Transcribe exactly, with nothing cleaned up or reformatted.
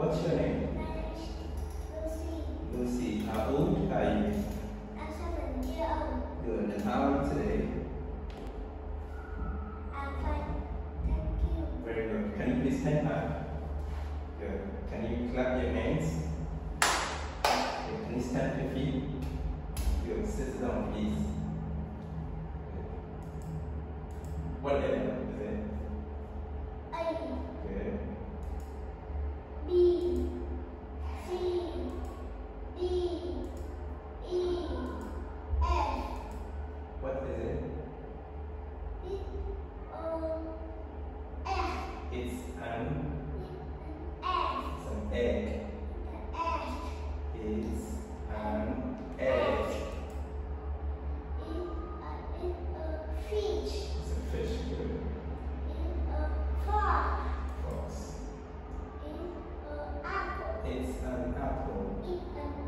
What's your name? My name is Lucy. Lucy. How old are you? I'm seven years old. Good. And how are you today? I'm fine. Thank you. Very good. Can you please stand up? Good. Can you clap your hands? Okay. Can you stand your feet? Good. Sit down, please. Good. What letter is it? A, Good. B, C, D, E, F. What is it? B, O, F. It's an, F. it's an egg. F. It's an egg. In a, in a fish. It's a fish. Good. In a frog. Fox. In a apple. It's an apple. In an